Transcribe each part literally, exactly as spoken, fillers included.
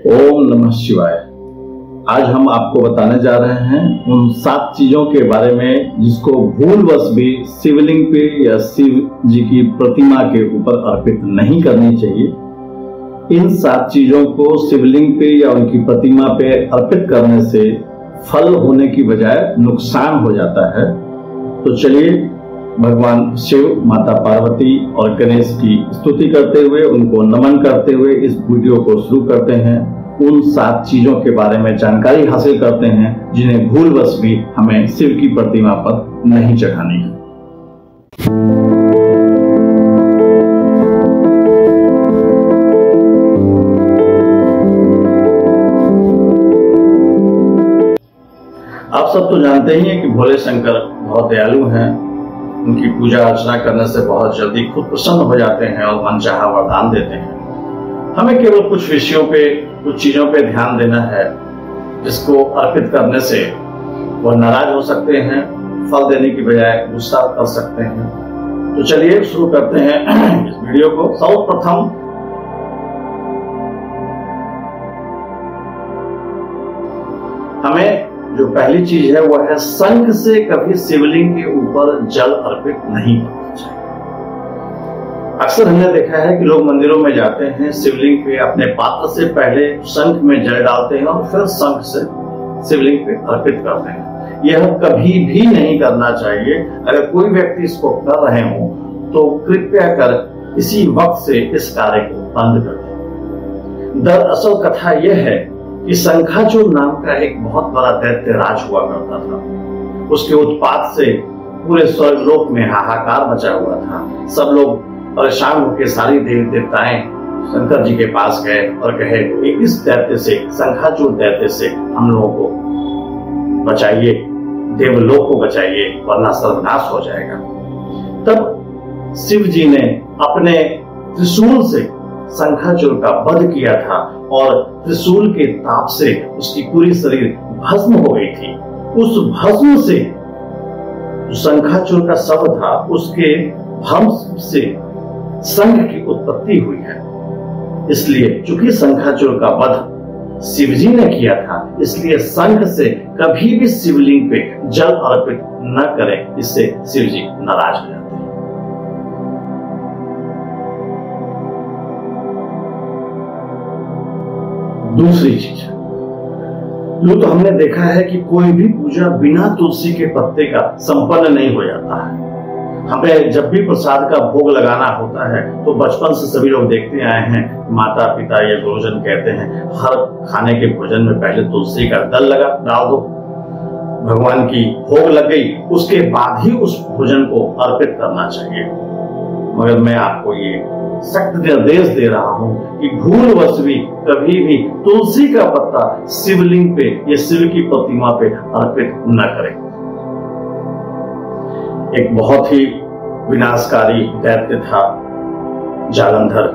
ओम नमः शिवाय। आज हम आपको बताने जा रहे हैं उन सात चीजों के बारे में जिसको भूलवश भी शिवलिंग पे या शिव जी की प्रतिमा के ऊपर अर्पित नहीं करनी चाहिए। इन सात चीजों को शिवलिंग पे या उनकी प्रतिमा पे अर्पित करने से फल होने की बजाय नुकसान हो जाता है। तो चलिए भगवान शिव, माता पार्वती और गणेश की स्तुति करते हुए, उनको नमन करते हुए इस वीडियो को शुरू करते हैं। उन सात चीजों के बारे में जानकारी हासिल करते हैं जिन्हें भूलवश भी हमें शिव की प्रतिमा पर नहीं चढ़ानी है। आप सब तो जानते ही हैं कि भोले शंकर बहुत दयालु हैं। उनकी पूजा अर्चना करने से बहुत जल्दी खुद प्रसन्न हो जाते हैं और मनचाहा वरदान देते हैं। हमें केवल कुछ विषयों पे, कुछ चीजों पे ध्यान देना है जिसको अर्पित करने से वह नाराज हो सकते हैं, फल देने की बजाय गुस्सा कर सकते हैं। तो चलिए शुरू करते हैं इस वीडियो को। सर्वप्रथम हमें जो पहली चीज है वह है शंख से कभी शिवलिंग के ऊपर जल अर्पित नहीं करना चाहिए। अक्सर हमने देखा है कि लोग मंदिरों में जाते हैं, शिवलिंग पे अपने पात्र से पहले शंख में जल डालते हैं और फिर शंख से शिवलिंग पे अर्पित करते हैं। यह कभी भी नहीं करना चाहिए। अगर कोई व्यक्ति इसको कर रहे हो तो कृपया कर इसी वक्त से इस कार्य को बंद कर दें। दरअसल कथा यह है कि शंखाचूर नाम का एक बहुत बड़ा दैत्य राज हुआ करता था। उसके उत्पात से पूरे स्वर्गलोक में हाहाकार मचा हुआ था। सब लोग परेशान होकर सारी देवी देवताएं शंकर जी के पास गए और कहे कि इस दैत्य से, शंखाचूर दैत्य से हम लोगों को बचाइए, देवलोक को बचाइए वरना सर्वनाश हो जाएगा। तब शिव जी ने अपने त्रिशूल से शंखाचूर का वध किया था और त्रिशूल के ताप से उसकी पूरी शरीर भस्म हो गई थी। उस भस्म से जो शंखाचूर का शव था, उसके भस्म से शंख की उत्पत्ति हुई है। इसलिए चूंकि शंखाचूर का वध शिवजी ने किया था, इसलिए शंख से कभी भी शिवलिंग पे जल अर्पित न करें, इससे शिवजी नाराज हो जाते हैं। दूसरी चीज, यूं तो हमने देखा है कि कोई भी पूजा बिना तुलसी के पत्ते का संपन्न नहीं हो जाता है। हमें जब भी प्रसाद का भोग लगाना होता है तो बचपन से सभी लोग देखते आए हैं, माता पिता या गुरुजन कहते हैं हर खाने के भोजन में पहले तुलसी का दल लगा डाल दो, भगवान की भोग लग गई, उसके बाद ही उस भोजन को अर्पित करना चाहिए। मगर मैं आपको ये सख्त निर्देश दे रहा हूं कि भूलवश भी कभी भी तुलसी का पत्ता शिवलिंग पे या शिव की प्रतिमा पे अर्पित न करें। एक बहुत ही विनाशकारी दैत्य था जालंधर,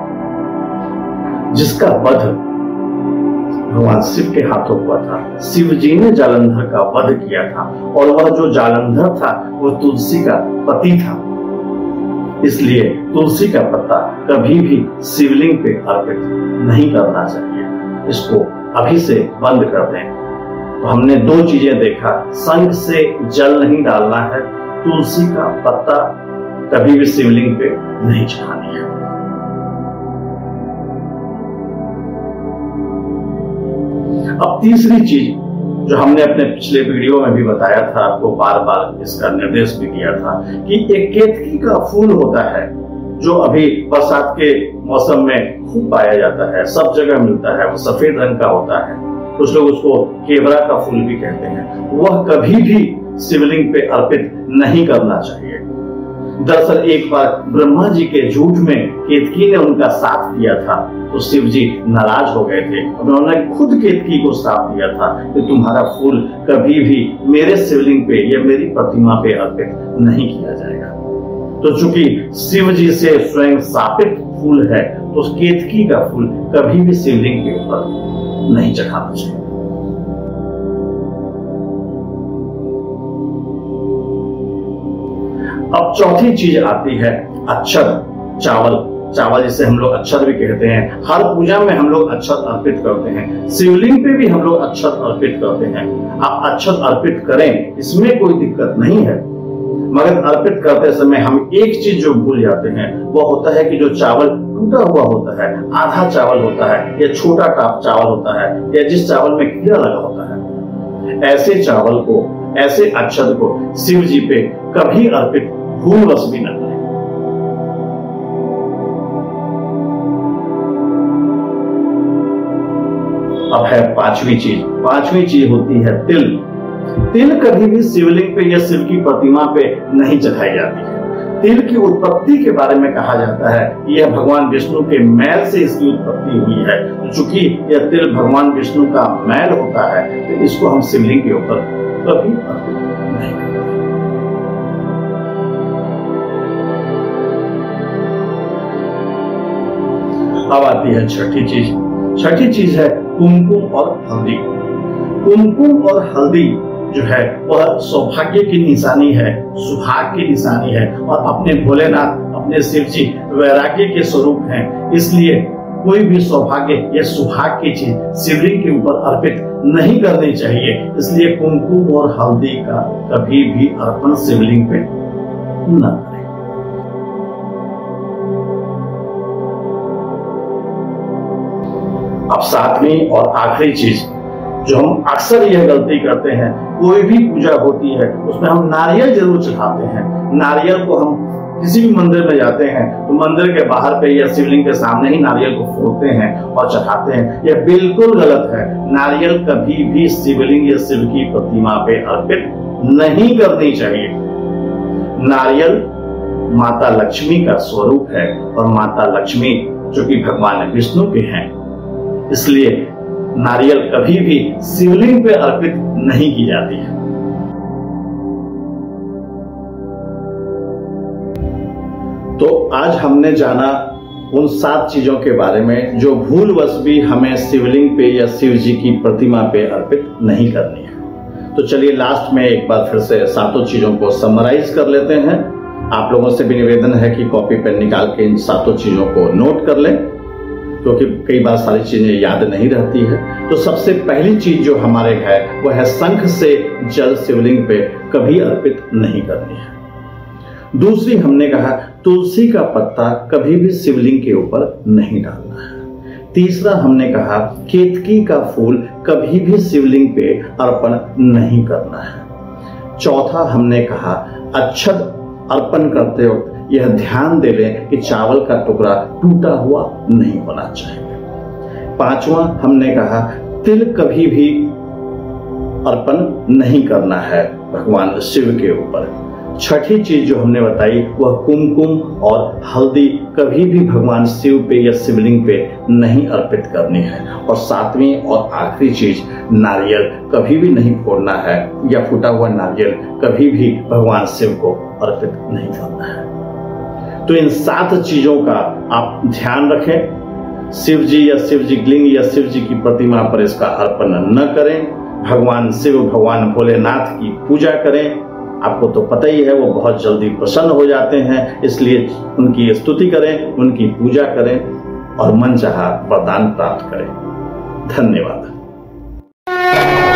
जिसका वध भगवान शिव के हाथों हुआ था। शिव जी ने जालंधर का वध किया था और वह जो जालंधर था वह तुलसी का पति था। इसलिए तुलसी का पत्ता कभी भी शिवलिंग पे अर्पित नहीं करना चाहिए। इसको अभी से बंद कर दें। तो हमने दो चीजें देखा, शंख से जल नहीं डालना है, तुलसी का पत्ता कभी भी शिवलिंग पे नहीं चढ़ानी है। अब तीसरी चीज जो हमने अपने पिछले वीडियो में भी बताया था, आपको बार बार इसका निर्देश भी दिया था कि एक केतकी का फूल होता है जो अभी बरसात के मौसम में खूब पाया जाता है, सब जगह मिलता है। वो सफेद रंग का होता है, कुछ लोग उसको केवड़ा का फूल भी कहते हैं। वह कभी भी शिवलिंग पे अर्पित नहीं करना चाहिए। दरअसल एक बार ब्रह्मा जी के झूठ में केतकी ने उनका साथ दिया था तो शिव जी नाराज हो गए थे। उन्होंने खुद केतकी को साथ दिया था कि तुम्हारा फूल कभी भी मेरे शिवलिंग पे या मेरी प्रतिमा पे अर्पित नहीं किया जाएगा। तो चूंकि शिव जी से स्वयं शापित फूल है तो उस केतकी का फूल कभी भी शिवलिंग के ऊपर नहीं चढ़ाना चाहिए। अब चौथी चीज आती है अक्षत, चावल चावल जिसे हम लोग अक्षत भी कहते हैं, हर पूजा में हम लोग अक्षत अर्पित करते हैं, शिवलिंग पे भी हम लोग अक्षत अर्पित करते हैं। आप अक्षत अर्पित करें, इसमें कोई दिक्कत नहीं है, मगर अर्पित करते समय हम एक चीज जो भूल जाते हैं वो होता है कि जो चावल टूटा हुआ होता है, आधा चावल होता है या छोटा टाप चावल होता है या जिस चावल में कीड़ा लगा होता है, ऐसे चावल को, ऐसे अक्षत को शिव जी पे कभी अर्पित भूलवश भी न करें। अब है पांचवी चीज। पांचवी चीज होती है तिल। तिल कभी भी शिवलिंग पे या शिव की प्रतिमा पे नहीं चढ़ाई जाती है। तिल की उत्पत्ति के बारे में कहा जाता है कि यह भगवान विष्णु के मैल से इसकी उत्पत्ति हुई है। तो चूंकि यह तिल भगवान विष्णु का मैल होता है तो इसको हम शिवलिंग के ऊपर कभी अर्पित नहीं करते। अब आती है छठी चीज। छठी चीज है कुमकुम और हल्दी। कुमकुम और हल्दी जो है वह सौभाग्य की निशानी है, सुहाग की निशानी है, और अपने भोलेनाथ, अपने शिव जी वैराग्य के स्वरूप हैं। इसलिए कोई भी सौभाग्य या सुहाग की चीज शिवलिंग के ऊपर अर्पित नहीं करनी चाहिए। इसलिए कुमकुम और हल्दी का कभी भी अर्पण शिवलिंग पे न करें। अब सातवीं और आखिरी चीज जो हम अक्सर यह गलती करते हैं, कोई भी पूजा होती है उसमें हम नारियल जरूर चढ़ाते हैं। नारियल को हम किसी भी मंदिर में जाते हैं तो मंदिर के बाहर पे या शिवलिंग के सामने ही नारियल को फोड़ते हैं और चढ़ाते हैं। यह बिल्कुल गलत है। नारियल कभी भी शिवलिंग या शिव की प्रतिमा पे अर्पित नहीं करनी चाहिए। नारियल माता लक्ष्मी का स्वरूप है और माता लक्ष्मी जो कि भगवान विष्णु के हैं, इसलिए नारियल कभी भी शिवलिंग पे अर्पित नहीं की जाती है। तो आज हमने जाना उन सात चीजों के बारे में जो भूलवश भी हमें शिवलिंग पे या शिव जी की प्रतिमा पे अर्पित नहीं करनी है। तो चलिए लास्ट में एक बार फिर से सातों चीजों को समराइज कर लेते हैं। आप लोगों से भी निवेदन है कि कॉपी पेन निकाल के इन सातों चीजों को नोट कर लें, क्योंकि कई बार सारी चीजें याद नहीं रहती है। तो सबसे पहली चीज जो हमारे है वह है शंख से जल शिवलिंग पे कभी अर्पित नहीं करनी है। दूसरी हमने कहा तुलसी का पत्ता कभी भी शिवलिंग के ऊपर नहीं डालना है। तीसरा हमने कहा केतकी का फूल कभी भी शिवलिंग पे अर्पण नहीं करना है। चौथा हमने कहा अक्षत अर्पण करते वक्त यह ध्यान दे लें कि चावल का टुकड़ा टूटा हुआ नहीं होना चाहिए। पांचवा हमने कहा तिल कभी भी अर्पण नहीं करना है भगवान शिव के ऊपर। छठी चीज जो हमने बताई वह कुमकुम और हल्दी कभी भी भगवान शिव पे या शिवलिंग पे नहीं अर्पित करनी है। और सातवीं और आखिरी चीज नारियल कभी भी नहीं फोड़ना है या फूटा हुआ नारियल कभी भी भगवान शिव को अर्पित नहीं करना है। तो इन सात चीजों का आप ध्यान रखें। शिव जी या शिव जी लिंग या शिव जी की प्रतिमा पर इसका अर्पण न करें। भगवान शिव, भगवान भोलेनाथ की पूजा करें। आपको तो पता ही है वो बहुत जल्दी प्रसन्न हो जाते हैं, इसलिए उनकी स्तुति करें, उनकी पूजा करें और मनचाहा वरदान प्राप्त करें। धन्यवाद।